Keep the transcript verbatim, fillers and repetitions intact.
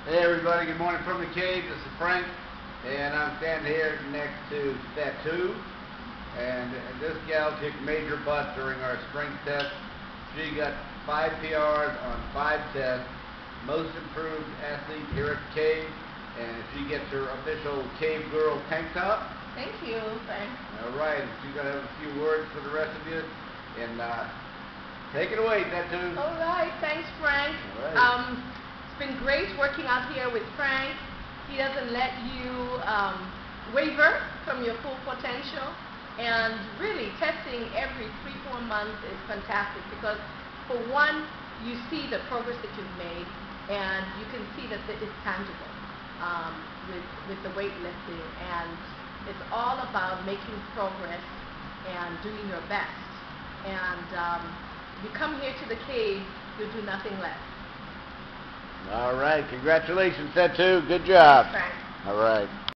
Hey everybody, good morning from the cave. This is Frank, and I'm standing here next to Tattoo. And this gal kicked major butt during our strength test. She got five P Rs on five tests, most improved athlete here at the cave, and she gets her official Cave Girl tank top. Thank you, Frank. All right, she's gonna have a few words for the rest of you, and uh, take it away, Tattoo. All right, thanks, Frank. All right. Um, it's been great working out here with Frank. He doesn't let you um, waver from your full potential, and really testing every three, four months is fantastic because, for one, you see the progress that you've made, and you can see that it's tangible um, with with the weightlifting, and it's all about making progress and doing your best. And um, you come here to the cave, you'll do nothing less. All right, congratulations, Tattoo. Good job. Thanks, Frank. All right.